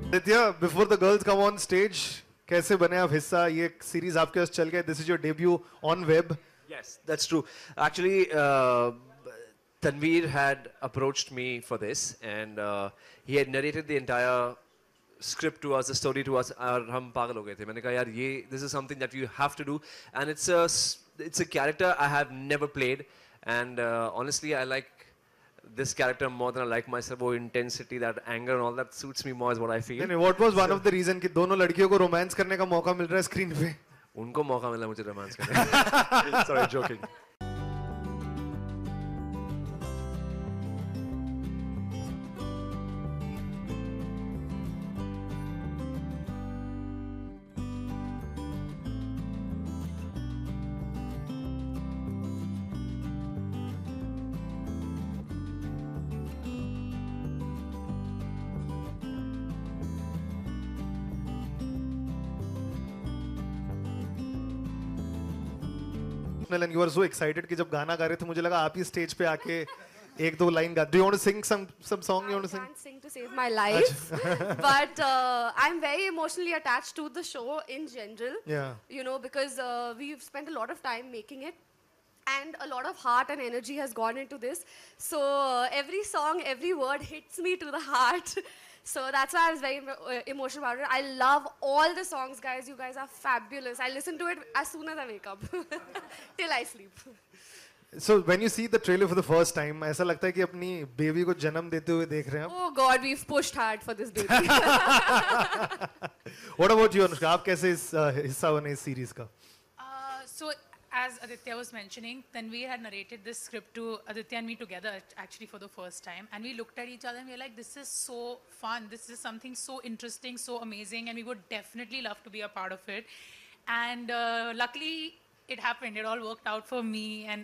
Aditya, before the girls come on stage, कैसे बने आप हिस्सा? ये series आपके पास चल गया. This is your debut on web. Yes, that's true. Actually, Tanveer had approached me for this, and he had narrated the entire script to us, the story to us, और हम पागल हो गए थे. मैंने कहा यार ये this is something that you have to do, and it's a character I have never played, and honestly I like this character more than I like myself. वो intensity, that anger and all that suits me more is what I feel. नहीं, what was one of the reason कि दोनों लड़कियों को romance करने का मौका मिल रहा है screen पे? उनको मौका मिला मुझे romance करने का. Sorry, joking. And you were so excited कि जब गाना गा रहे थे मुझे लगा आप ही स्टेज पे आके एक दो लाइन गा. Do you want to sing some song? You want to sing? I can't sing to save my life, but I'm very emotionally attached to the show in general. Yeah. You know, because we've spent a lot of time making it, and a lot of heart and energy has gone into this. So every song, every word hits me to the heart. So that's why I was very emotional about it. I love all the songs, guys. You guys are fabulous. I listen to it as soon as I wake up, till I sleep. So when you see the trailer for the first time, ऐसा लगता है कि अपनी baby को जन्म देते हुए देख रहे हैं आप? Oh God, we've pushed hard for this baby. What about you, Anushka? आप कैसे इस हिस्सा बने इस series का? So as Aditya was mentioning, Tanveer had narrated this script to Aditya and me together actually for the first time, and we looked at each other and we were like, this is so fun, this is something so interesting, so amazing, and we would definitely love to be a part of it. And luckily it happened. It all worked out for me and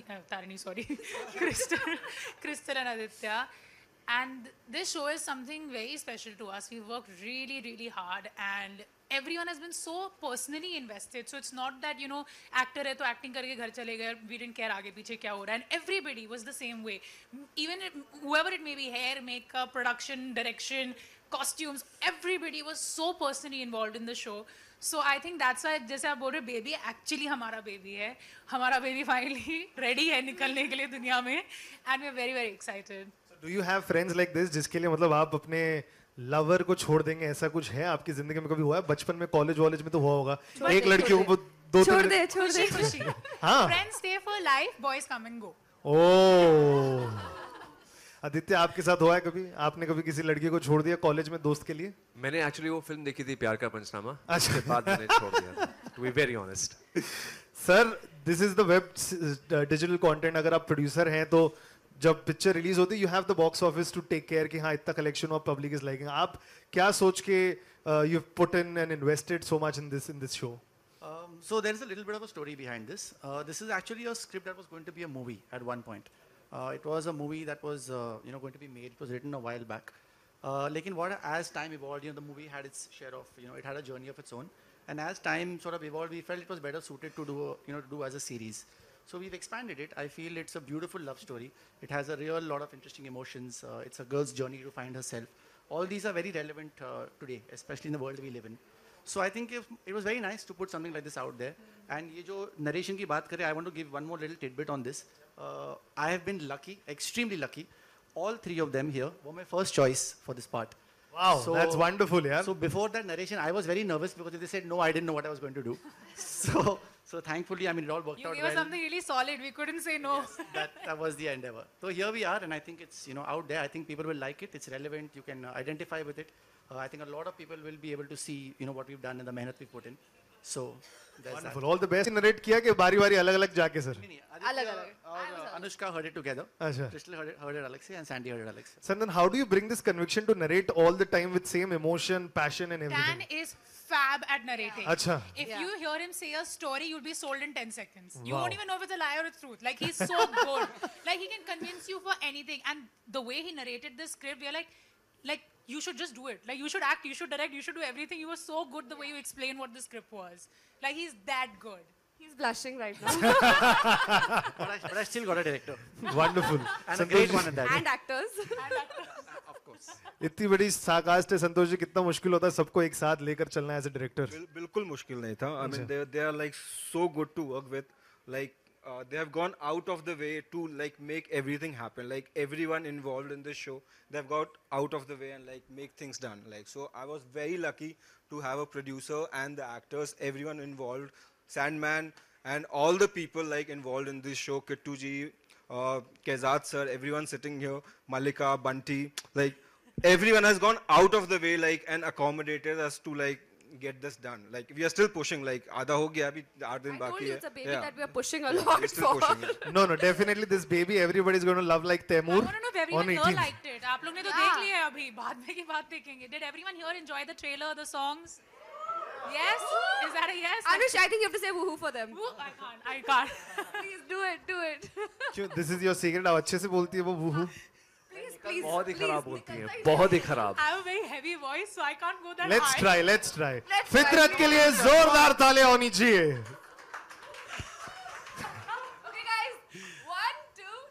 Krystle and Aditya. And this show is something very special to us. We've worked really, really hard, and everyone has been so personally invested. So it's not that, you know, actor hai to acting karke ghar chale gaye, we didn't care aage piche kya ho raha. And everybody was the same way. Even if, whoever it may be, hair, makeup, production, direction, costumes, everybody was so personally involved in the show. So I think that's why, जैसे आप बोल रहे baby, actually हमारा baby है. हमारा baby finally ready है निकलने के लिए दुनिया में, and we're very, very excited. Do you have friends like this जिसके लिए मतलब आप अपने लवर को छोड़ देंगे, ऐसा कुछ है आपकी जिंदगी में? कभी हुआ है? बचपन में, कॉलेज वॉलेज में तो हुआ होगा. एक लड़कियों को दो छोड़ दे. खुशी. हाँ. Friends stay for life, boys come and go. ओह. आदित्य, आपके साथ हुआ है कभी? आपने कभी किसी लड़की को छोड़ दिया कॉलेज में दोस्त के लिए? मैंने actually वो फिल्म देखी थी प्यार का पंचनामा. अच्छा. उसके बाद मैंने छोड़ दिया था. To be very honest. Sir, this is the web digital content. अगर आप producer हैं तो जब पिक्चर रिलीज होती है, you have the box office to take care कि हाँ इतना collection और public is liking. आप क्या सोच के you've put in and invested so much in this show? So there is a little bit of a story behind this. This is actually a script that was going to be a movie at one point. It was a movie that was going to be made. It was written a while back. Lekin as time evolved, the movie had its share of, it had a journey of its own. And as time sort of evolved, we felt it was better suited to do, to do as a series. So we've expanded it. I feel it's a beautiful love story. It has a real lot of interesting emotions. It's a girl's journey to find herself. All these are very relevant today, especially in the world we live in. So I think it was very nice to put something like this out there. And ये जो narration की बात करें, I want to give one more little tidbit on this. I have been lucky, extremely lucky. All three of them here were my first choice for this part. Wow, so, that's wonderful, yeah. So before that narration, I was very nervous because if they said no, I didn't know what I was going to do. So thankfully, I mean, it all worked out well. You gave us something really solid. We couldn't say no. Yes, that was the endeavor. So here we are, and I think it's out there. I think people will like it. It's relevant. You can identify with it. I think a lot of people will be able to see what we've done and the mehnat we've put in. So there's wonderful. That. All the best. Narrate किया कि बारी-बारी अलग-अलग जाके sir. अलग-अलग. Anushka heard it together. अच्छा. Krystle heard it Alexei, and Sandy heard it Alexei. So then how do you bring this conviction to narrate all the time with same emotion, passion and everything? Dan is fab at narrating. Achha. If you hear him say a story, you'll be sold in 10 seconds. You Wow. won't even know if it's a lie or it's truth. Like, he's so good. Like, he can convince you for anything. And the way he narrated this script, we're like, you should just do it. Like, you should act, you should direct, you should do everything. You were so good the way you explained what the script was. Like, he's that good. He's blushing right now. But I still got a director. Wonderful. And a great one at that. And actors. Of course. इतनी बड़ी साकास्ट है संतोष जी, कितना मुश्किल होता है सबको एक साथ लेकर चलना एज ए डायरेक्टर? बिल्कुल मुश्किल नहीं था. I mean they are like so good to work with. Like they have gone out of the way to like make everything happen. Like everyone involved in this show, they've got out of the way and like make things done. Like so, I was very lucky to have a producer and the actors, everyone involved, Sandman and all the people like involved in this show, Kittu ji, Kezad sir, everyone sitting here, Malika, Bunty, like everyone has gone out of the way like and accommodated us to like get this done. Like we are still pushing. Like आधा हो गया अभी 8 दिन I बाकी told you है. it's a baby that we are pushing a lot We're still for. pushing it. No, definitely this baby everybody's going to love like I Taimur want to know if everyone on here 18th. liked it. आप लोग ने तो देख लिया है अभी, बाद में की बात देखेंगे. Did everyone here enjoy the trailer, the songs? Yes? Is that a yes? Anush, I think you have to say woohoo for them. Woo, I can't. Please do it. क्यों? This is your secret. आप अच्छे से बोलती है वो वूहू. Please. बहुत ही please, खराब बोलती निकल है, जाइए. बहुत ही खराब. I have a very heavy voice, so I can't go that Let's high. try. Let's फितरत try. के लिए जोरदार तालियां होनी चाहिए. Okay, guys. 1, 2,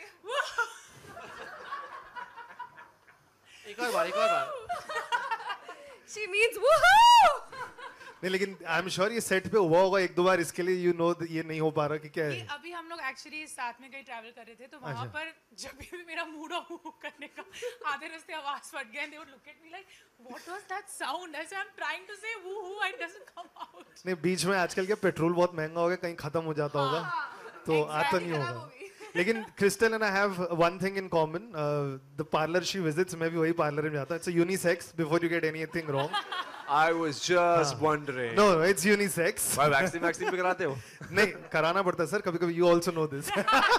3. एक और बार. She means woohoo! नहीं लेकिन आई एम श्योर ये सेट पे हुआ होगा एक दो बार, इसके लिए ये नहीं हो पा रहा कि क्या ये है. अभी हम लोग एक्चुअली साथ में कहीं ट्रैवल कर रहे थे, तो वहाँ अच्छा. पर जब भी मेरा मूड ऑफ करने का आधे रास्ते आवाज फट गया, they would look at me like, what was that sound? I said, I'm trying to say woohoo and it doesn't come out. नहीं बीच में आजकल क्या पेट्रोल बहुत महंगा हो गया, कहीं खत्म हो जाता होगा तो आता नहीं खराब होगा. हो गई. लेकिन Crystal and I have one thing in common. The parlour she visits, मैं भी वही पार्लर में जाता हूं. It's a unisex before you get anything wrong. I was just wondering. No it's unisex. Why vaccine पे कराते हो? नहीं कराना पड़ता है सर कभी कभी. You also know this.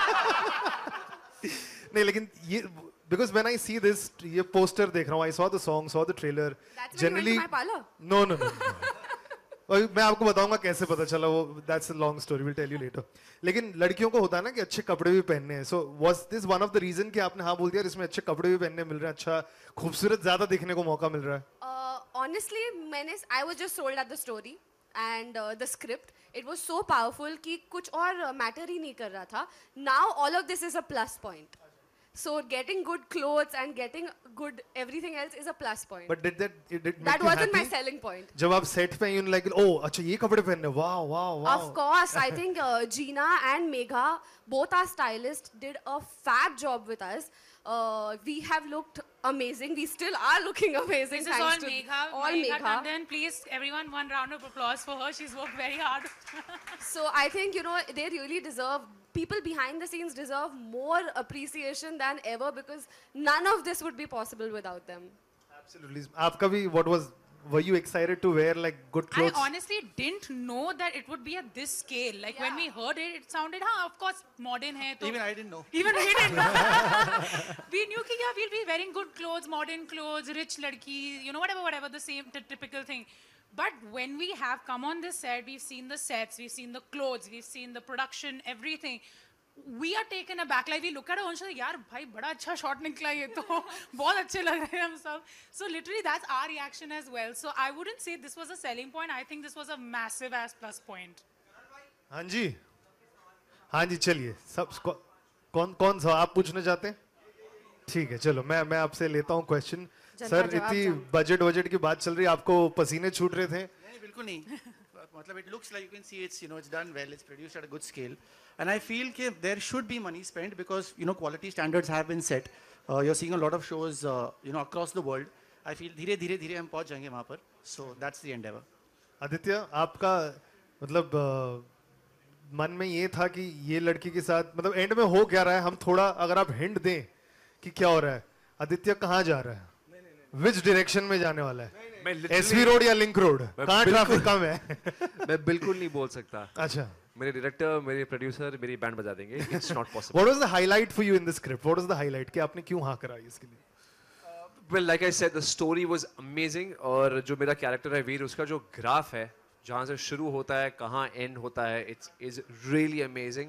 नहीं लेकिन ये because when I see this ये पोस्टर देख रहा हूँ, I saw the song, saw the trailer. That's when you went to my parlor. No. और मैं आपको बताऊंगा कैसे पता चला वो. That's a long story. We'll tell you later. लेकिन लड़कियों को होता है ना कि अच्छे कपड़े भी पहनने हैं. So was this one of the reason कि आपने हाँ बोल दिया इसमें अच्छे कपड़े भी पहनने मिल रहे हैं, अच्छा खूबसूरत ज्यादा दिखने को मौका मिल रहा है? Honestly, I was just sold at the story and the script. It was so powerful कि कुछ और matter ही नहीं कर रहा था. Now all of this is a plus point. So getting good clothes and getting good everything else is a plus point. But did that make That you wasn't my happy? selling point. जब आप set पे you like oh अच्छा ये कपड़े पहनने, wow. Of course, I think Gina and Megha, both our stylists, did a fab job with us. We have looked amazing. We still are looking amazing. This is thanks all to Megha. all Megha Megha. Tandon. Please, everyone, one round of applause for her. She's worked very hard. So I think they really deserve. People behind the scenes deserve more appreciation than ever because none of this would be possible without them. Absolutely. आपका भी what was, were you excited to wear like good clothes? I honestly didn't know that it would be at this scale. Like when we heard it, it sounded, of course, modern hai. Even I didn't know. Even we didn't know. We knew कि we'll be wearing good clothes, modern clothes, rich ladki, whatever, the same typical thing. But when we have come on this set, we've seen the sets, we've seen the clothes, we've seen the production, everything. We are taken aback. Like we look at it and say, यार भाई बड़ा अच्छा shot निकला ये तो बहुत अच्छे लग रहे हैं हम सब. So literally that's our reaction as well. So I wouldn't say this was a selling point. I think this was a massive ass plus point. हाँ जी चलिए सब कौन सा आप पूछना चाहते हैं? ठीक है चलो मैं आपसे लेता हूँ क्वेश्चन. सर इतनी बजट की बात चल रही है, आपको पसीने छूट रहे थे? नहीं बिल्कुल नहीं. मतलब it looks like you can see it's done well, it's produced at a good scale, and I feel that there should be money spent because quality standards have been set. You're seeing a lot of shows across the world. I feel धीरे हम पहुंच जाएंगे वहाँ पर. So that's the endeavor. Aditya आपका मतलब मन में ये था कि ये लड़की के साथ मतलब एंड में हो क्या रहा है, हम थोड़ा अगर आप हिंट दें कि क्या हो रहा है, आदित्य कहाँ जा रहा है, विच डायरेक्शन में जाने वाला है, एसवी रोड या लिंक रोड, कहाँ ट्रैफिक कम है? मैं बिल्कुल नहीं बोल सकता. अच्छा मेरे डायरेक्टर, मेरे प्रोड्यूसर मेरी बैंड बजा देंगे. It's not possible. What was the highlight for you in the script? What was the highlight कि आपने क्यों हाँ कराई इसके लिए? Well, like I said, the story was amazing. और जो मेरा कैरेक्टर है वीर, उसका जो ग्राफ है जहाँ से शुरू होता है कहाँ एंड होता है, it's is really amazing.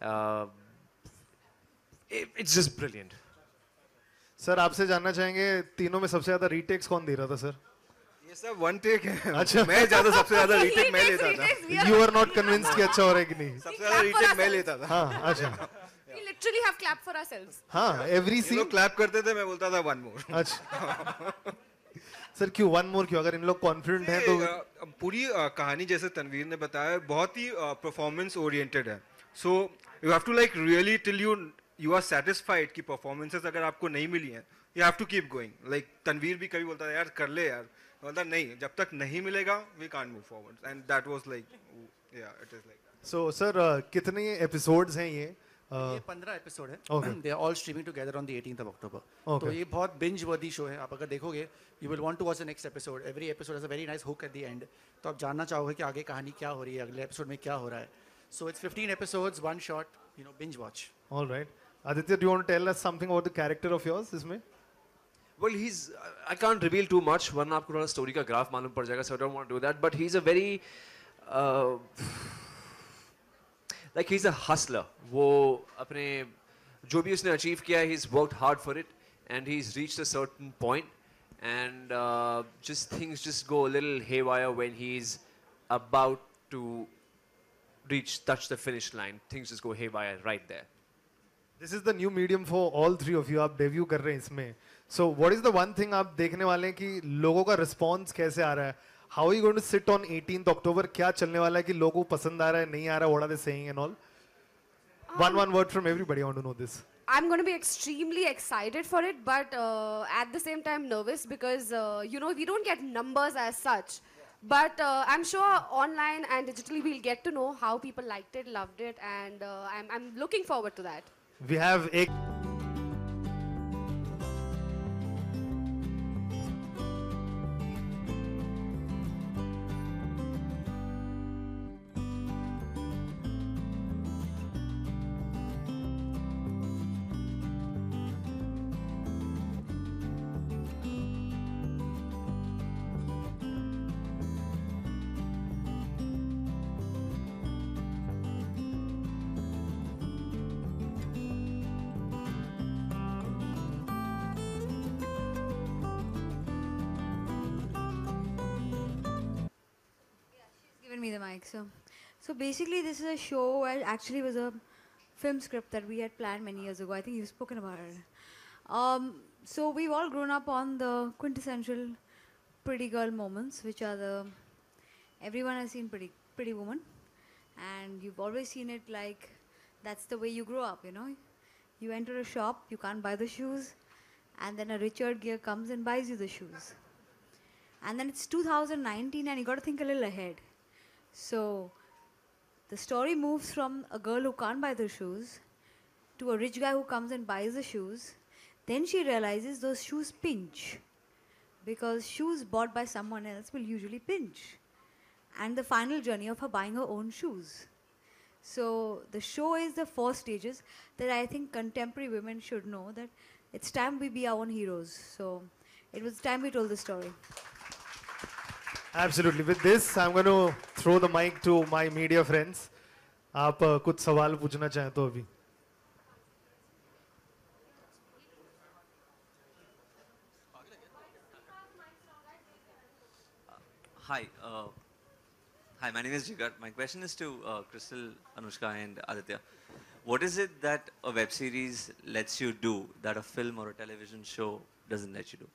It's just brilliant. Sir आपसे जानना चाहेंगे तीनों में सबसे ज्यादा रीटेक्स कौन दे रहा था सर? ये सब वन टेक है. अच्छा. मैं ज्यादा सबसे ज्यादा रीटेक मैं लेता था. You were not convinced कि अच्छा हो रहा है कि नहीं? सबसे ज्यादा रीटेक मैं लेता था. हाँ अच्छा. We literally have clapped for ourselves. हाँ, every ये scene. लोग clap करते थे, मैं बोलता था one more. अच्छा. सर क्यों one more क्यों? अगर इन लोग confident हैं तो पूरी कहानी जैसे तनवीर ने बताया बहुत ही performance oriented है. So you have to like really till you are satisfied कि performances अगर आपको नहीं मिली हैं, you have to keep going. Like Tanveer भी कभी बोलता था यार कर ले यार, बोलता नहीं जब तक नहीं मिलेगा we can't move forward. And that was like yeah, it is like that. So sir कितने episodes हैं ये? ये 15 एपिसोड है. Okay. They are all streaming together on the 18th of October. Okay. तो ये बहुत binge worthy show है. आप अगर देखोगे, you will want to watch the next episode. Every episode has a very nice hook at the end. तो आप जानना चाहोगे कि आगे कहानी क्या हो रही है, अगले episode में क्या हो रहा है. So it's 15 episodes, one shot, binge watch. All right. Aditya, do you want to tell us something about the character of yours इसमें? Well, I can't reveal too much. वरना आपको थोड़ा story का graph मालूम पड़ जाएगा, so I don't want to do that. But he's a very, like he's a hustler. वो अपने जो भी उसने achieve किया, he's worked hard for it, and he's reached a certain point, and just things just go a little haywire when he's about to touch the finish line. Things just go haywire right there. This is the new medium for all three of you. आप debut कर रहे हैं इसमें. So what is the one thing आप देखने वाले हैं कि लोगों का response कैसे आ रहा है? How are you going to sit on 18th October? क्या चलने वाला है कि लोगों को पसंद आ रहा है, नहीं आ रहा है? What are they saying and all? One word from everybody. I want to know this. I'm going to be extremely excited for it, but at the same time nervous because, we don't get numbers as such. But I'm sure online and digitally we'll get to know how people liked it, loved it, and I'm looking forward to that. We have एक given me the mic. So basically, this is a show where actually was a film script that we had planned many years ago. I think you've spoken about it. So we've all grown up on the quintessential pretty girl moments, which are everyone has seen Pretty Woman, and you've always seen it like that's the way you grow up. You enter a shop, you can't buy the shoes, and then a Richard Gere comes and buys you the shoes. And then it's 2019 and you got to think a little ahead. So the story moves from a girl who can't buy the shoes to a rich guy who comes and buys the shoes. Then she realizes those shoes pinch because shoes bought by someone else will usually pinch. And the final journey of her buying her own shoes. So the show is the 4 stages that I think contemporary women should know, that it's time we be our own heroes. So it was time we told the story. Absolutely. With this, I'm going to throw the mic to my media friends. आप कुछ सवाल पूछना चाहें तो अभी. Hi, my name is Jigar. My question is to Krystle, Anushka, and Aditya. What is it that a web series lets you do that a film or a television show doesn't let you do?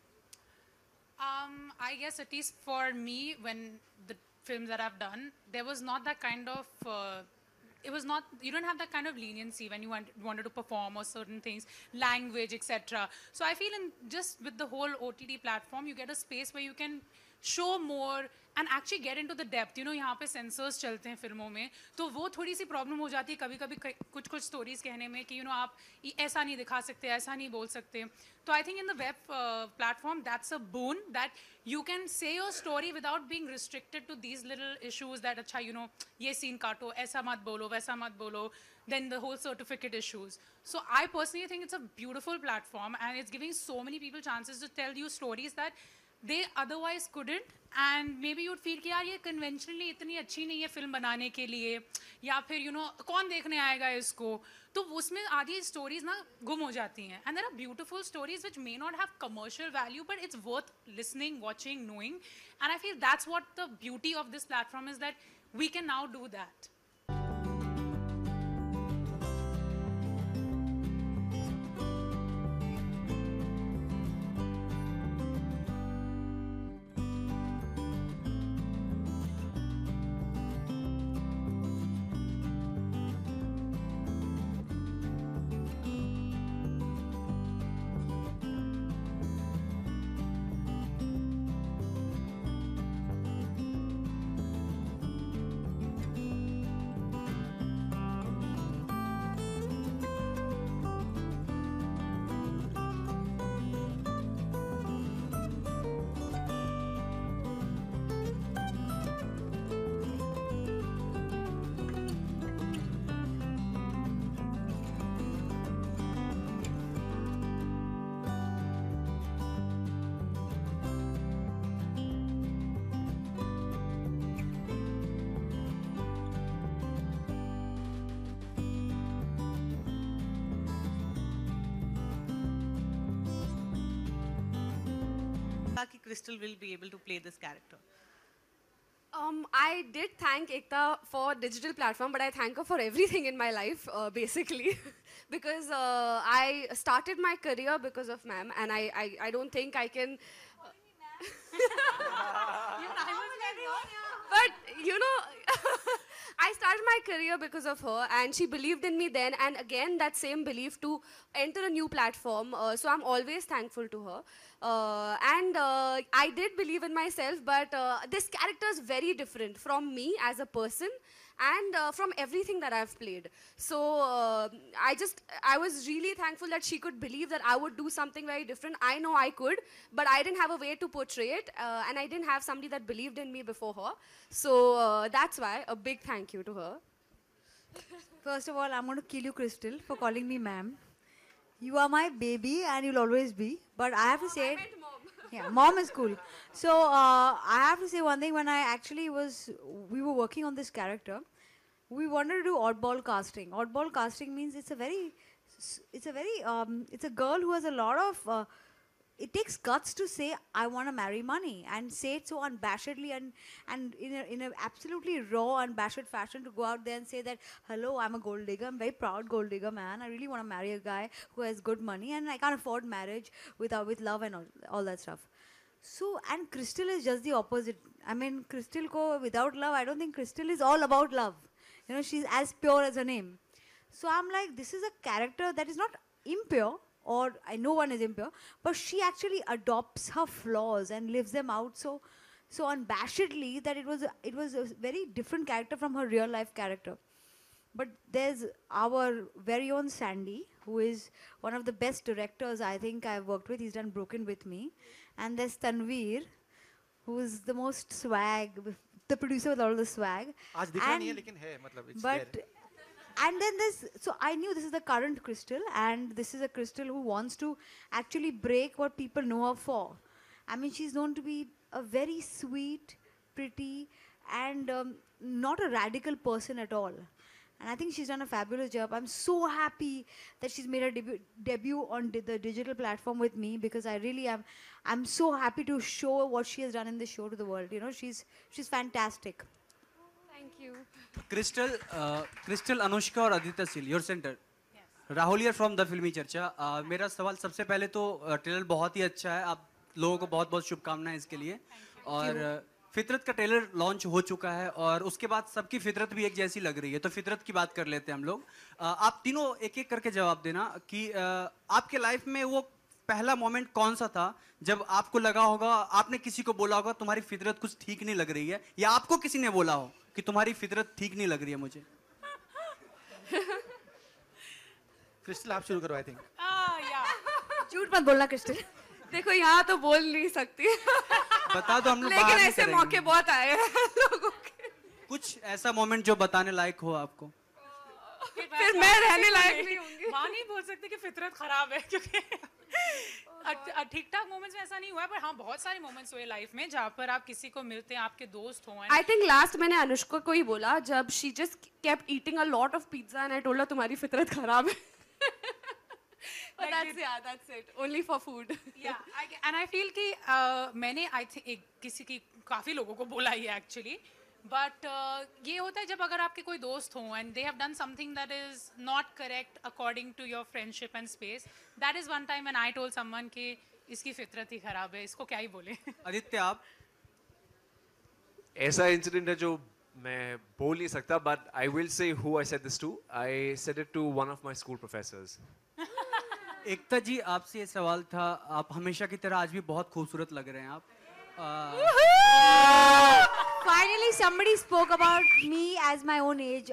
I guess at least for me, when the films that I've done, there was not that kind of, you don't have that kind of leniency when you wanted to perform or certain things, language, etc. So I feel just with the whole OTT platform, you get a space where you can show more and actually get into the depth. यहाँ पे censors चलते हैं फिल्मों में, तो वो थोड़ी सी problem हो जाती है कभी-कभी कुछ stories कहने में कि आप ऐसा नहीं दिखा सकते, ऐसा नहीं बोल सकते. तो I think in the web platform, that's a boon that you can say your story without being restricted to these little issues that अच्छा ये scene काटो, ऐसा मत बोलो, वैसा मत बोलो, then the whole certificate issues. So I personally think it's a beautiful platform and it's giving so many people chances to tell you stories that they otherwise couldn't, and maybe you'd feel कि यार ये conventionally इतनी अच्छी नहीं है film बनाने के लिए, या फिर कौन देखने आएगा इसको, तो उसमें आधी stories ना गुम हो जाती हैं. And there are beautiful stories which may not have commercial value, but it's worth listening, watching, knowing, and I feel that's what the beauty of this platform is, that we can now do that. Krystle will be able to play this character? I did thank Ekta for digital platform, but I thank her for everything in my life, basically. Because I started my career because of ma'am, and I don't think I can... But, you know, I started my career because of her, and she believed in me then, and again, that same belief to enter a new platform. So I'm always thankful to her. I did believe in myself, but this character is very different from me as a person and from everything that I've played. So I was really thankful that she could believe that I would do something very different. I know I could, but I didn't have a way to portray it, and I didn't have somebody that believed in me before her. So that's why a big thank you to her. First of all, I'm going to kill you, Krystle, for calling me ma'am. You are my baby and you'll always be. But I have to say... I meant mom. Yeah, mom is cool. So I have to say one thing. When I actually we were working on this character, we wanted to do oddball casting. Oddball casting means it's a girl who has a lot of... it takes guts to say, I want to marry money, and say it so unabashedly and in a absolutely raw, unabashed fashion, to go out there and say that, hello, I'm a gold digger, I'm a very proud gold digger, man. I really want to marry a guy who has good money, and I can't afford marriage without love and all that stuff. So, and Krystle is just the opposite. I mean, Krystle ko without love, I don't think Krystle is all about love. You know, she's as pure as her name. So I'm like, this is a character that is not impure, or no one is impure, but she actually adopts her flaws and lives them out so unabashedly that it was a very different character from her real life character. But there's our very own Sandy, who is one of the best directors I think I've worked with. He's done Broken with me. And there's Tanveer, who is the most swag, the producer with all the swag. आज दिखा नहीं है लेकिन है मतलब it's but there. And then so I knew this is the current Krystle, and this is a Krystle who wants to actually break what people know her for. I mean, she's known to be a very sweet, pretty, and not a radical person at all. And I think she's done a fabulous job. I'm so happy that she's made her debut on the digital platform with me, because I really am. I'm so happy to show what she has done in the show to the world. You know, she's fantastic. Thank you. Krystle, Anushka और आदित्य सिल, your center. Rahul here from the फिल्मी चर्चा. मेरा सवाल सबसे पहले तो trailer बहुत ही अच्छा है. आप लोगों को बहुत बहुत शुभकामनाएं इसके लिए. और फितरत का ट्रेलर लॉन्च हो चुका है और उसके बाद सबकी फितरत भी एक जैसी लग रही है. तो फितरत की बात कर लेते हैं हम लोग. आप तीनों एक एक करके जवाब देना कि आपके लाइफ में वो पहला मोमेंट कौन सा था जब आपको लगा होगा, आपने किसी को बोला होगा तुम्हारी फितरत कुछ ठीक नहीं लग रही है, या आपको किसी ने बोला हो कि तुम्हारी फितरत ठीक नहीं लग रही है मुझे. Krystle आप शुरू करो आई थिंक. झूठ मत बोलना Krystle. देखो यहाँ तो बोल नहीं सकती. बता दो हम लोग. लेकिन ऐसे मौके बहुत आए हैं लोगों के. कुछ ऐसा मोमेंट जो बताने लायक हो आपको. फिर मैं रहने लायक नहीं होंगी. माँ नहीं बोल सकती कि फितरत खराब है, क्योंकि ठीक ठाक मोमेंट्स में ऐसा नहीं हुआ है, पर हाँ बहुत सारे मोमेंट्स हुए लाइफ में जहाँ पर आप किसी को मिलते हैं, आपके दोस्त हों. I think last मैंने अनुष्का को ही बोला जब she just kept eating a lot of pizza and I told her तुम्हारी फितरत खराब है. But that's it. Only for food. Yeah, and I feel कि मैंने I think किसी की काफी लोगों को बोला ही है actually. But ये होता है जब अगर आपके कोई दोस्त हों and they have done something that is not correct according to your friendship and space. That is one time when I told someone कि इसकी फितरत ही खराब है, इसको क्या ही बोले. आदित्य आप. ऐसा इंसिडेंट है जो मैं बोल नहीं सकता, but I will say who I said this to. I said it to one of my school professors. एकता जी आपसे ये सवाल था. आप हमेशा की तरह आज भी बहुत खूबसूरत लग रहे हैं आप. Finally, somebody spoke about me as my own age.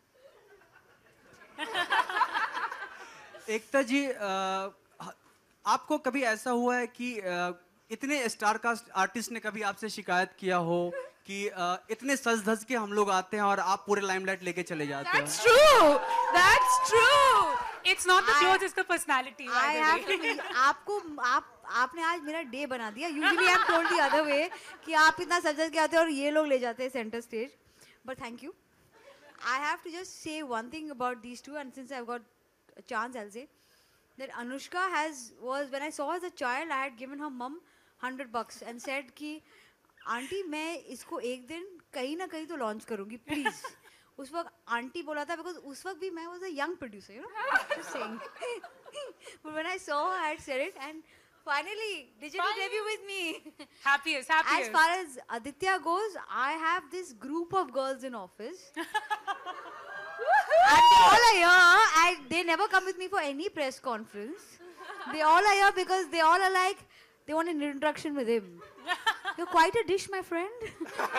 एकता जी, आपको कभी ऐसा हुआ है कि इतने स्टार कास्ट आर्टिस्ट ने कभी आपसे शिकायत किया हो कि इतने सज धज के हम लोग आते हैं और आप पूरे लाइमलाइट लेके चले जाते हैं? That's true. That's true. It's not the clothes, it's the personality. I have to. आपने आज मेरा डे बना दिया. Usually I'm told the other way कि आप इतना सज धज के आते हैं और ये लोग ले जाते हैं center stage. But thank you. I have to just say one thing about these two, and since I've got a chance, I'll say that Anushka was when I saw her as a child, I had given her mum $100 and said कि aunty मैं इसको एक दिन कहीं ना कहीं तो launch करूँगी प्लीज. उस वक्त आंटी बोला था बिकॉज उस वक्त भी मैं was a young producer, you know, just saying. But when I saw her, I had said it, and finally digital debut with me. Happiest. As far as Aditya goes, I have this group of girls in office. And they all are here, and they never come with me for any press conference. They all are here because they all are like, they want an introduction with him. You're quite a dish, my friend.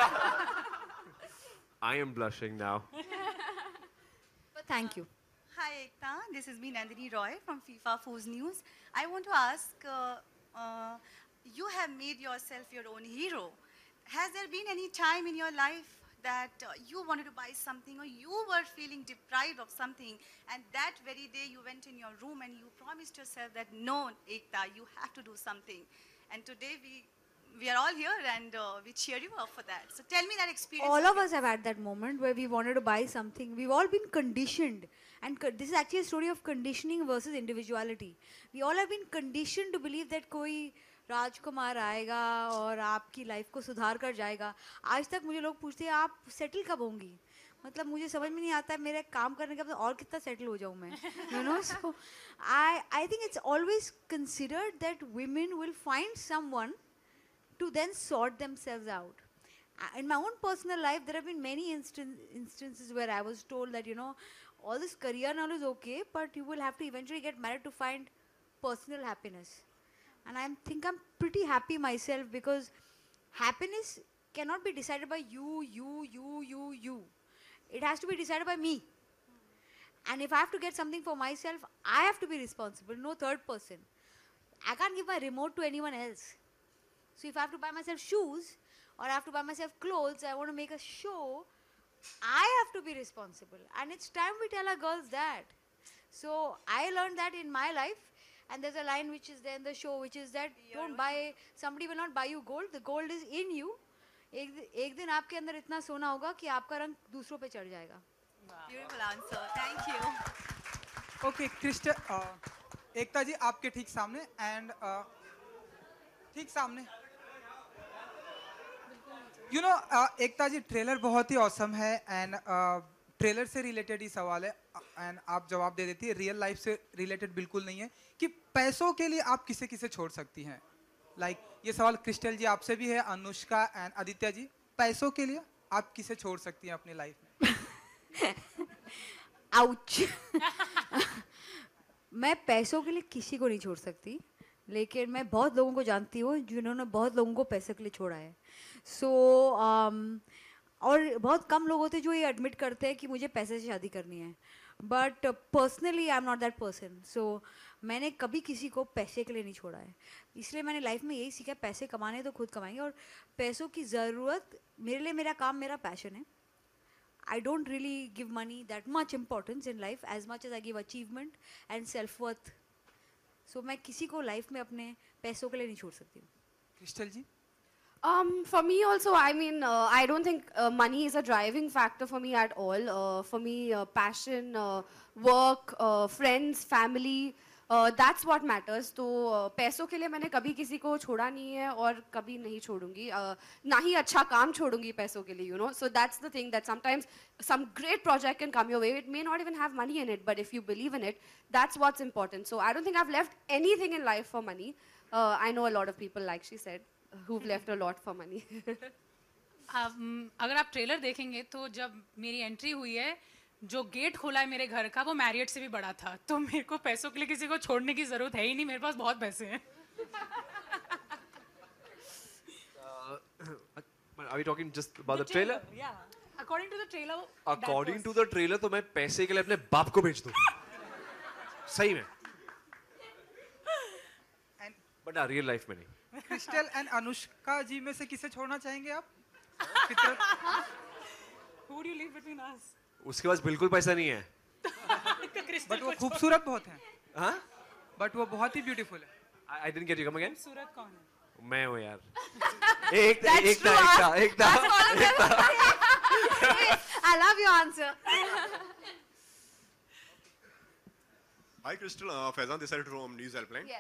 I am blushing now. But thank you. Hi Ekta, this is me Nandini Roy from FIFA Foods News. I want to ask, you have made yourself your own hero. Has there been any time in your life that you wanted to buy something or you were feeling deprived of something, and that very day you went in your room and you promised yourself that no Ekta, you have to do something, and today we are all here and we cheer you up for that. So tell me that experience. All of us have had that moment where we wanted to buy something. We've all been conditioned. And this is actually a story of conditioning versus individuality. We all have been conditioned to believe that कोई राजकुमार आएगा और आपकी life को सुधार कर जाएगा. आज तक मुझे लोग पूछते हैं आप सेटल कब होंगी. मतलब मुझे समझ में नहीं आता है मेरे काम करने के बाद और कितना सेटल हो जाऊँ मैं. You know, so I think it's always considered that women will find someone to then sort themselves out. In my own personal life, there have been many instances where I was told that, you know, all this career now is okay, but you will have to eventually get married to find personal happiness. And I think I'm pretty happy myself because happiness cannot be decided by you. It has to be decided by me. And if I have to get something for myself, I have to be responsible, no third person. I can't give my remote to anyone else. So if I have to buy myself shoes or I have to buy myself clothes, I want to make a show, I have to be responsible. And it's time we tell our girls that. So I learned that in my life. And there's a line which is there in the show, which is that don't buy, somebody will not buy you gold. The gold is in you. एक दिन आपके अंदर इतना सोना होगा कि आपका रंग दूसरों पे चढ़ जाएगा. Beautiful answer. Thank you. Okay, Krystle, एकता जी आपके ठीक सामने and ठीक सामने. You know, Ekta ji trailer बहुत ही औसम है and ट्रेलर से रिलेटेड ही सवाल है and आप जवाब दे देती है. रियल लाइफ से रिलेटेड बिल्कुल नहीं है कि पैसों के लिए आप किसे किसे छोड़ सकती हैं. लाइक ये सवाल क्रिस्टल जी आपसे भी है, अनुष्का एंड आदित्य जी. पैसों के लिए आप किसे छोड़ सकती हैं अपनी लाइफ में? आउच. मैं पैसों के लिए किसी को नहीं छोड़ सकती, लेकिन मैं बहुत लोगों को जानती हूँ जिन्होंने बहुत लोगों को पैसे के लिए छोड़ा है. और बहुत कम लोग होते हैं जो ये एडमिट करते हैं कि मुझे पैसे से शादी करनी है. But personally I am not that person. So मैंने कभी किसी को पैसे के लिए नहीं छोड़ा है. इसलिए मैंने लाइफ में यही सीखा, पैसे कमाने तो खुद कमाएंगे. और पैसों की ज़रूरत मेरे लिए, मेरा काम मेरा पैशन है. I don't really give money that much importance in life as much as I give achievement and self-worth. So मैं किसी को लाइफ में अपने पैसों के लिए नहीं छोड़ सकती हूँ. Crystal ji? For me also, I mean, I don't think money is a driving factor for me at all. For me, passion, work, friends, family, that's what matters. तो पैसों के लिए मैंने कभी किसी को छोड़ा नहीं है और कभी नहीं छोड़ूंगी. ना ही अच्छा काम छोड़ूंगी पैसों के लिए, you know. So that's the thing, that sometimes some great project can come your way. It may not even have money in it, but if you believe in it, that's what's important. So I don't think I've left anything in life for money. I know a lot of people, like she said, who've left a lot for money. अगर आप trailer देखेंगे तो जब मेरी entry हुई है, जो gate खोला है मेरे घर का वो मैरियट से भी बड़ा था. तो मेरे को पैसों के लिए किसी को छोड़ने की जरूरत है ही नहीं. मेरे पास बहुत पैसे हैं. Are we talking just about the trailer? Yeah. According to the trailer. According to the trailer, तो मैं पैसे के लिए अपने बाप को बेच दूँ. सही में. But ना रियल लाइफ में नहीं. क्रिस्टल एंड अनुष्का जी में से किसे छोड़ना चाहेंगे आप? Who do you leave between us? उसके पास बिल्कुल पैसा नहीं है. बट वो खूबसूरत बहुत है. हाँ? बट वो बहुत ही ब्यूटीफुल है. I didn't get you. Come again? खूबसूरत कौन है? मैं हूँ यार. Ekta. I love your answer. Hi Krystle, Faizan this side from News Helpline. Yes.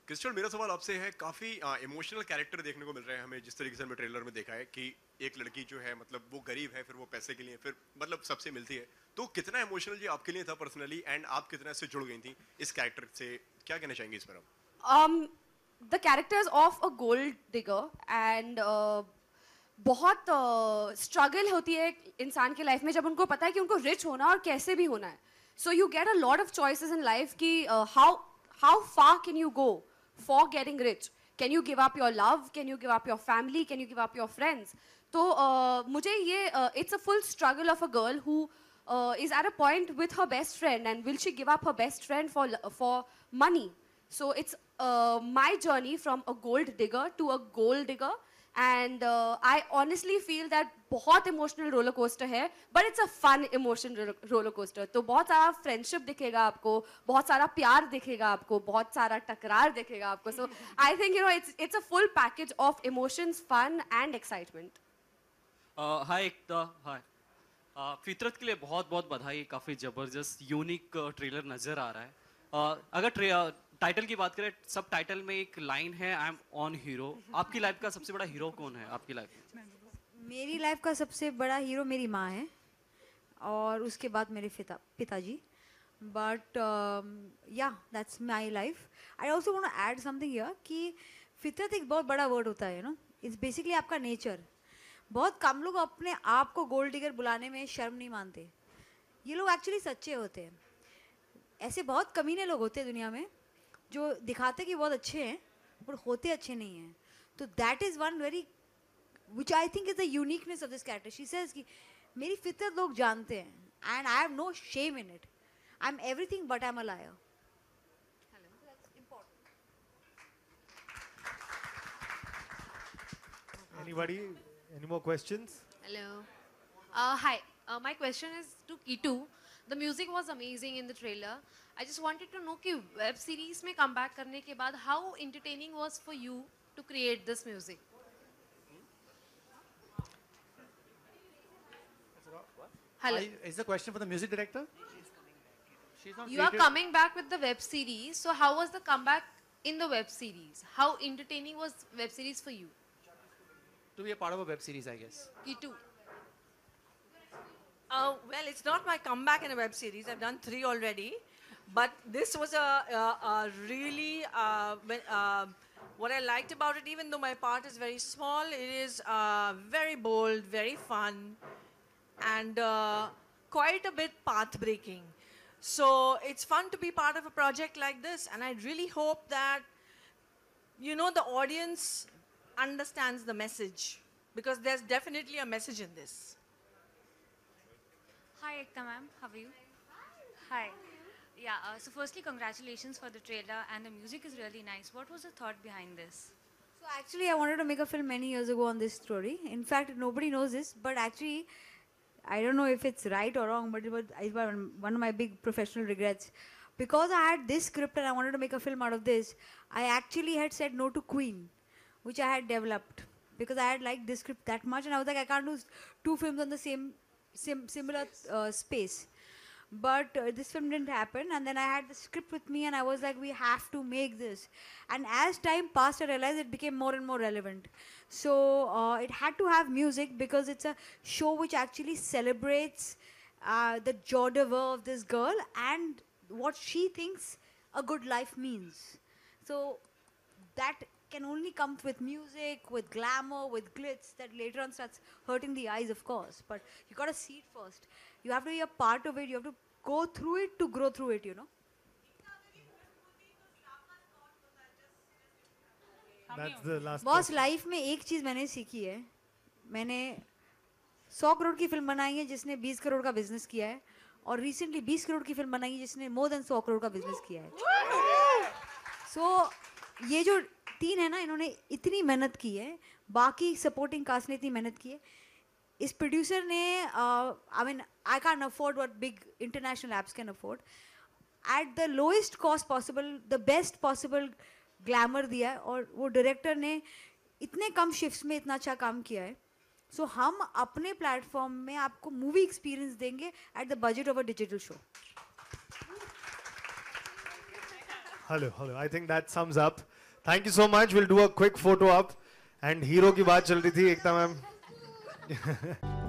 Crystal, मेरा सवाल आपसे है, काफ़ी इमोशनल कैरेक्टर देखने को मिल रहे हैं हमें, जिस तरीके से हमने ट्रेलर में देखा है कि एक लड़की जो है मतलब वो गरीब है, फिर वो पैसे के लिए फिर मतलब सबसे मिलती है, तो कितना इमोशनल ये आपके लिए था पर्सनली, एंड आप कितना इससे जुड़ गई थी इस कैरेक्टर से, क्या कहना चाहेंगे इस पर आप? The characters of a gold digger and बहुत स्ट्रगल होती है इंसान के लाइफ में जब उनको पता है कि उनको रिच होना और कैसे भी होना है. So you get a lot of choices in life कि how far can you go for getting rich. Can you give up your love, can you give up your family, can you give up your friends. तो मुझे ये it's a full struggle of a girl who is at a point with her best friend, and will she give up her best friend for money? So it's my journey from a gold digger to a gold digger, and I honestly feel that बहुत emotional roller coaster है, but it's a fun emotional roller coaster. तो बहुत सारा friendship दिखेगा आपको, बहुत सारा प्यार दिखेगा आपको, बहुत सारा टकरार दिखेगा आपको. So I think it's a full package of emotions, fun and excitement. हाय एकता, हाय. फितरत के लिए बहुत बहुत बधाई. काफ़ी ज़बरदस्त यूनिक ट्रेलर नज़र आ रहा है. अगर टाइटल की बात करें, सब टाइटल में एक लाइन है, आई एम ऑन हीरो. आपकी लाइफ का सबसे बड़ा हीरो कौन है आपकी लाइफ में? मेरी लाइफ का सबसे बड़ा हीरो मेरी माँ है और उसके बाद मेरे पिताजी. But yeah that's my life. I also want to add something here कि फितरत एक बहुत बड़ा वर्ड होता है, इट्स बेसिकली आपका नेचर. बहुत कम लोग अपने आप को गोल्ड डिगर बुलाने में शर्म नहीं मानते. ये लोग एक्चुअली सच्चे होते हैं. ऐसे बहुत कमीने लोग होते हैं दुनिया में जो दिखाते कि बहुत अच्छे हैं पर होते अच्छे नहीं हैं. तो that is one very which I think is the uniqueness of this character. She says कि मेरी फितरत लोग जानते हैं and I have no shame in it. I am everything but I am a liar. Anybody? Any more questions? Hello. Hi. My question is to Kitu. The music was amazing in the trailer. I just wanted to know कि web series में come back करने के बाद how entertaining was for you to create this music? Hello. Is the question for the music director? You are coming back with the web series. So how was the comeback in the web series? How entertaining was web series for you? To be a part of a web series, I guess. Kitu. Well, it's not my comeback in a web series. I've done 3 already. But this was a really, what I liked about it, even though my part is very small, it is very bold, very fun, and quite a bit path-breaking. So it's fun to be part of a project like this, and I really hope that, the audience understands the message, because there's definitely a message in this. Hi Ekta ma'am, how are you? Hi. Yeah, so firstly congratulations for the trailer, and the music is really nice. What was the thought behind this? So actually I wanted to make a film many years ago on this story. In fact, nobody knows this, but actually I don't know if it's right or wrong, but it was one of my big professional regrets. Because I had this script and I wanted to make a film out of this, I actually had said no to Queen, which I had developed, because I had liked this script that much, and I was like, I can't do 2 films on the similar space. But this film didn't happen, and then I had the script with me, and I was like, we have to make this. And as time passed, I realized it became more and more relevant. So it had to have music, because it's a show which actually celebrates the joie de vivre of this girl and what she thinks a good life means. So that can only come with music, with glamour, with glitz, that later on starts hurting the eyes, of course. But you got to see it first. You have to be a part of it. You have to go through it to grow through it, That's the last boss, life में एक चीज़ मैंने सीखी है. मैंने 100 करोड़ की film बनाई है जिसने 20 करोड़ का बिजनेस किया है, और रिसेंटली 20 करोड़ की फिल्म बनाई है जिसने मोर देन 100 करोड़ का बिजनेस किया है. सो ये जो 3 है ना, इन्होंने इतनी मेहनत की है, बाकी सपोर्टिंग कास्ट ने इतनी मेहनत की है. इस प्रोड्यूसर ने I mean I can afford what big international apps can afford. At the lowest cost possible, the best possible glamour दिया है, और वो डायरेक्टर ने इतने कम शिफ्ट्स में इतना अच्छा काम किया है. सो हम अपने प्लेटफॉर्म में आपको मूवी एक्सपीरियंस देंगे at the budget of a digital show. Hello. I think that sums up. Thank you so much. We'll do a quick photo up. And hero की बात चल रही थी एकता मैम.